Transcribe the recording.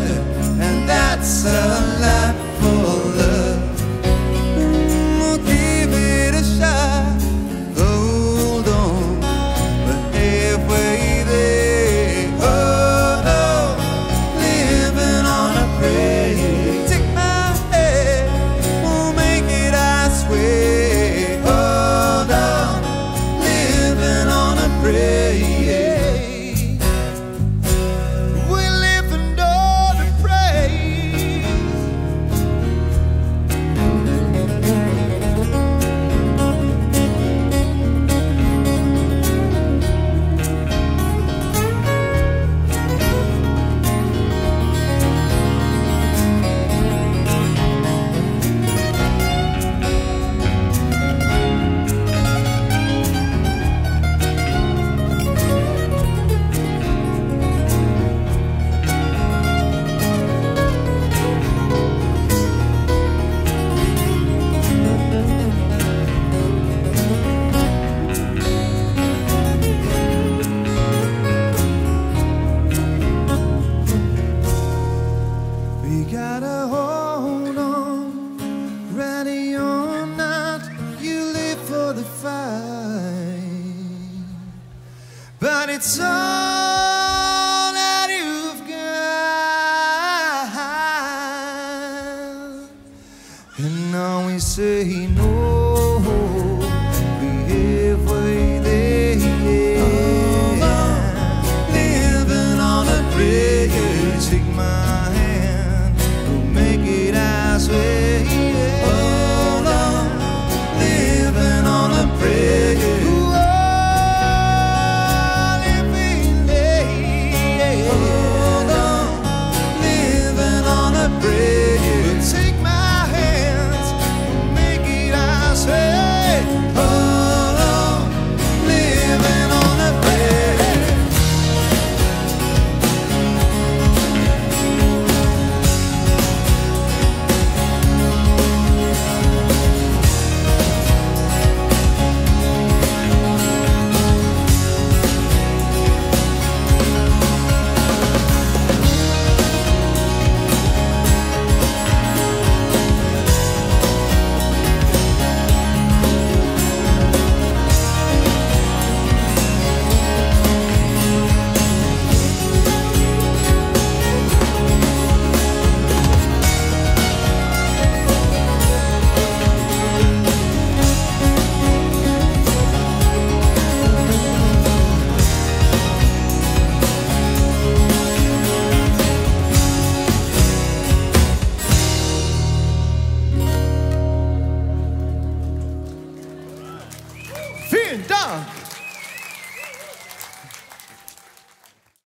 and that's a lot for love. We'll give it a shot, hold on, we're halfway there. Hold on, living on a prayer. Take my hand, we'll make it, I swear. Hold on, living on a prayer. We gotta hold on, ready or not, you live for the fight. But it's all that you've got, and now we say no.